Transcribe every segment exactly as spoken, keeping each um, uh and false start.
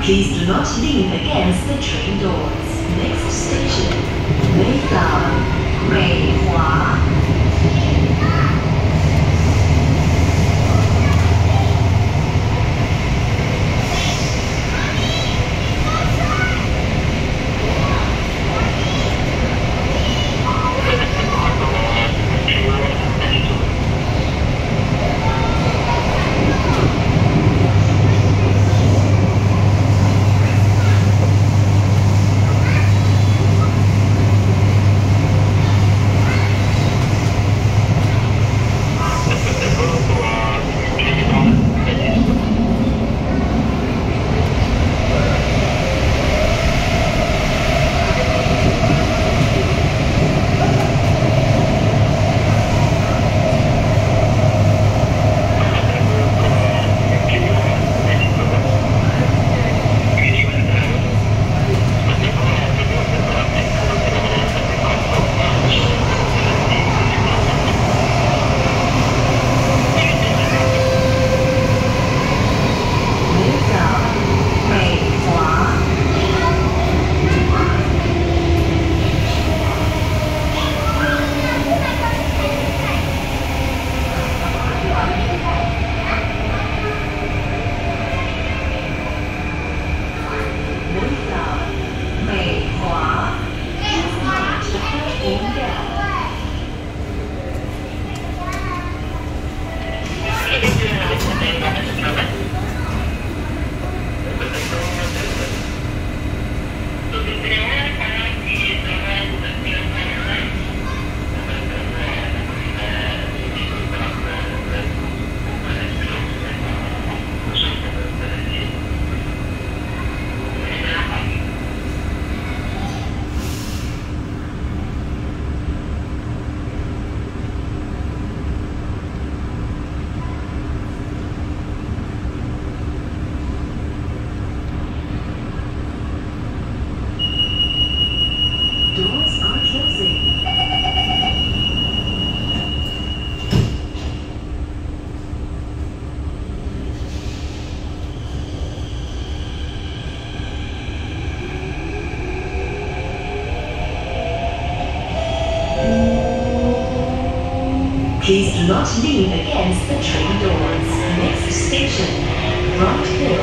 Please do not lean against the train doors. Next station, Mayflower, 美华。Please do not lean against the train doors. Next station, Bright Hill,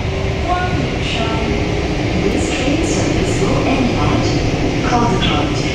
Wanlingshan. This train service will end at Caldecott.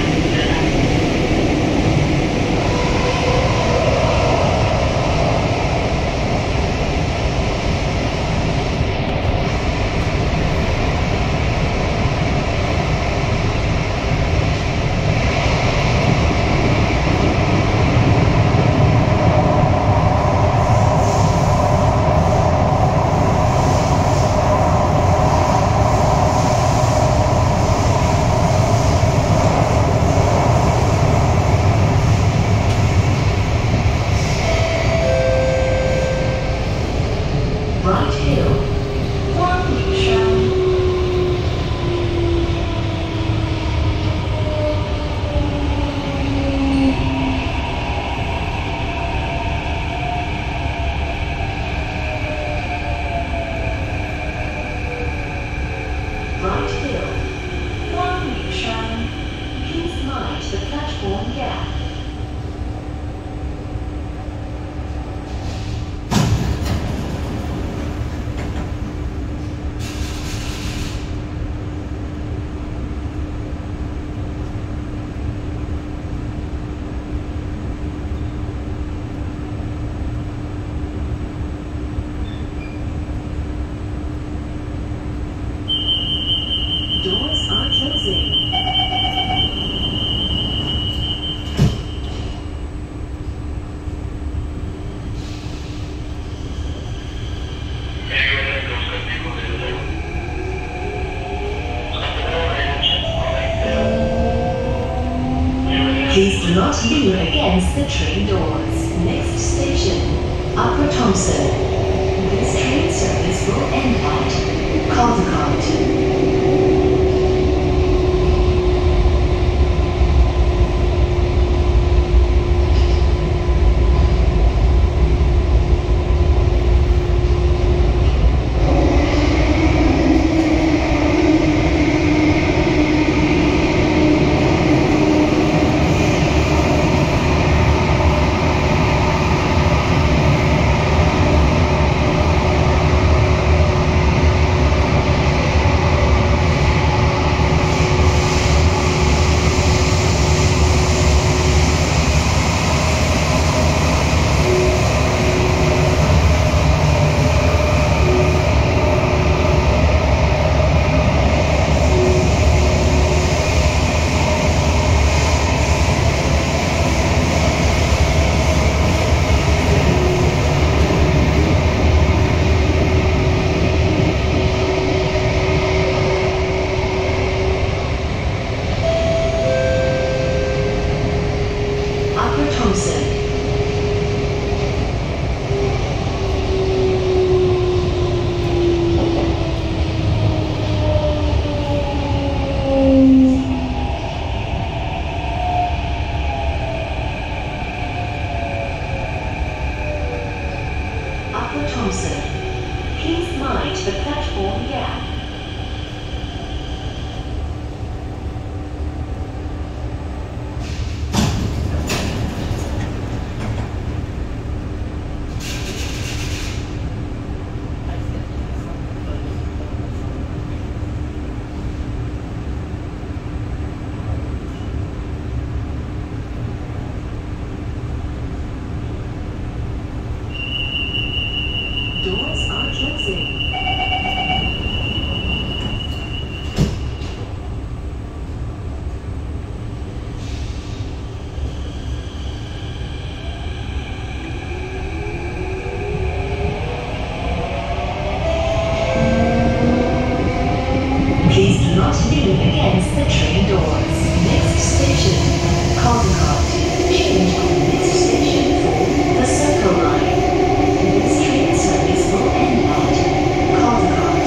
Please do not lean against the train doors. Next station, Upper Thompson. This train service will end at Caldecott. for Thompson. Please mind the platform gap. Doors are closing. Please do not lean against the train doors. Next station, Caldecott. Change on next station for the Circle Line. This train service will end at Caldecott.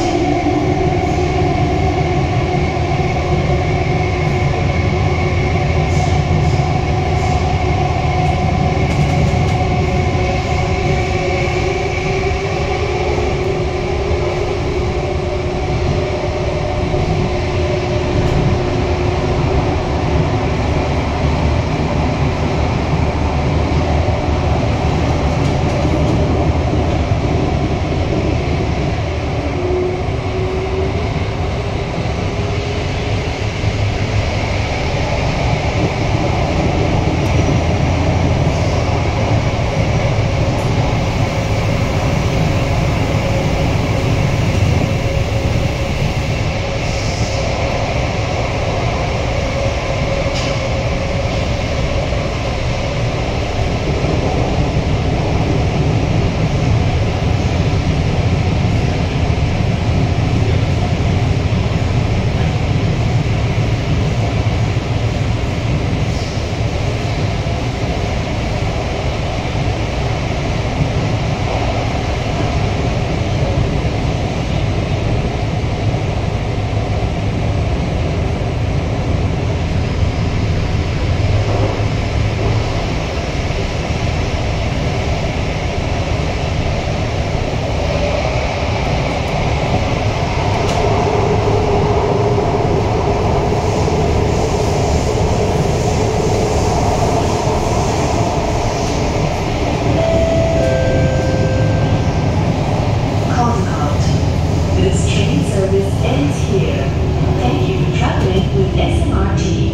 This train service ends here. Thank you for traveling with S M R T.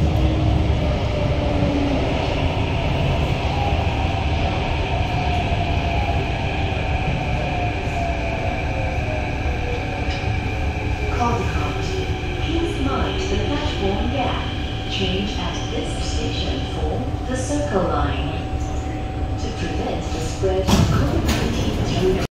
Caldecott. Please mind the platform gap. Change at this station for the Circle Line. To prevent the spread of COVID nineteen through